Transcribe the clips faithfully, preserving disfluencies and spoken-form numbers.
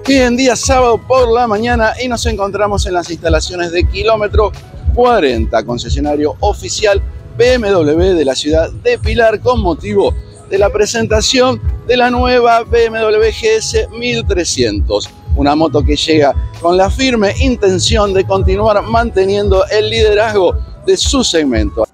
Hoy en día sábado por la mañana y nos encontramos en las instalaciones de Kilómetro cuarenta, concesionario oficial B M W de la ciudad de Pilar, con motivo de la presentación de la nueva B M W G S mil trescientos, una moto que llega con la firme intención de continuar manteniendo el liderazgo de su segmento.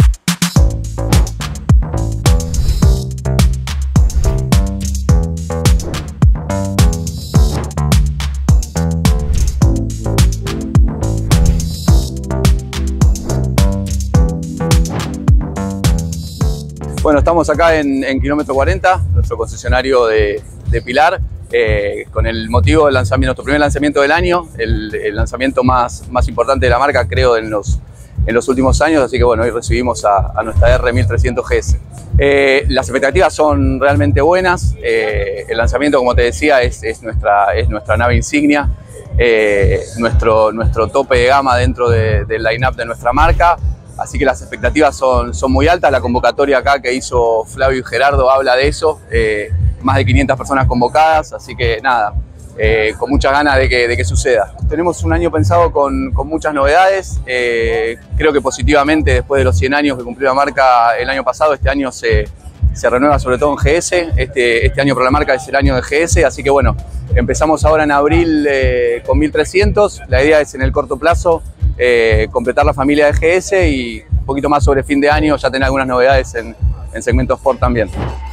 Bueno, estamos acá en, en Kilómetro cuarenta, nuestro concesionario de, de Pilar, eh, con el motivo del lanzamiento, nuestro primer lanzamiento del año, el, el lanzamiento más, más importante de la marca, creo, en los, en los últimos años. Así que bueno, hoy recibimos a, a nuestra R mil trescientos G S. Eh, las expectativas son realmente buenas. Eh, el lanzamiento, como te decía, es, es, nuestra, es nuestra nave insignia, eh, nuestro, nuestro tope de gama dentro de, del line-up de nuestra marca. Así que las expectativas son, son muy altas. La convocatoria acá que hizo Flavio y Gerardo habla de eso. Eh, más de quinientas personas convocadas, así que nada, eh, con muchas ganas de que, de que suceda. Tenemos un año pensado con, con muchas novedades. Eh, creo que positivamente, después de los cien años que cumplió la marca el año pasado, este año se, se renueva sobre todo en G S. Este, este año para la marca es el año de G S, así que bueno, empezamos ahora en abril eh, con mil trescientos. La idea es en el corto plazo Eh, completar la familia de G S y un poquito más sobre fin de año ya tener algunas novedades en, en segmento Sport también.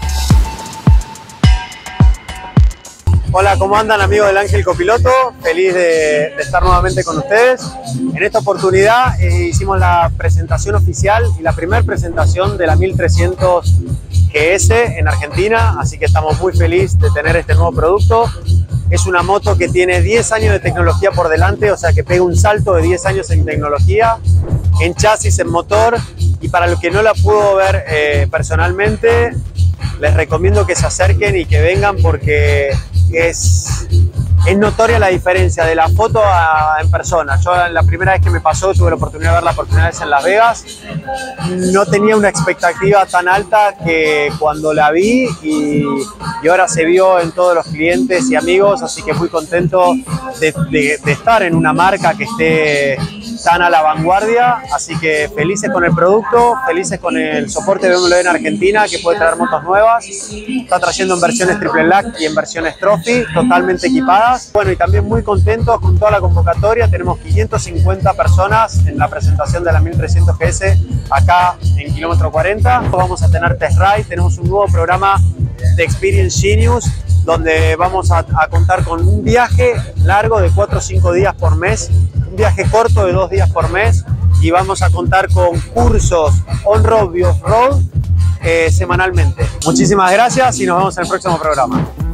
Hola, ¿cómo andan, amigos del Ángel Copiloto? Feliz de, de estar nuevamente con ustedes. En esta oportunidad eh, hicimos la presentación oficial y la primera presentación de la mil trescientos G S en Argentina, así que estamos muy felices de tener este nuevo producto. Es una moto que tiene diez años de tecnología por delante, o sea que pega un salto de diez años en tecnología, en chasis, en motor. Y para los que no la pudo ver eh, personalmente, les recomiendo que se acerquen y que vengan, porque es, es notoria la diferencia de la foto a, en persona. Yo la primera vez que me pasó, tuve la oportunidad de verla por primera vez en Las Vegas, no tenía una expectativa tan alta que cuando la vi, y, y ahora se vio en todos los clientes y amigos, así que muy contento de, de, de estar en una marca que esté tan a la vanguardia. Así que felices con el producto, felices con el soporte de B M W en Argentina, que puede traer motos nuevas. Está trayendo en versiones triple black y en versiones trophy, totalmente equipadas. Bueno, y también muy contentos con toda la convocatoria. Tenemos quinientas cincuenta personas en la presentación de la mil trescientos G S acá en Kilómetro cuarenta. Vamos a tener test ride, tenemos un nuevo programa de Experience Genius, donde vamos a, a contar con un viaje largo de cuatro o cinco días por mes, un viaje corto de dos días por mes, y vamos a contar con cursos on-road y off-road eh, semanalmente. Muchísimas gracias y nos vemos en el próximo programa.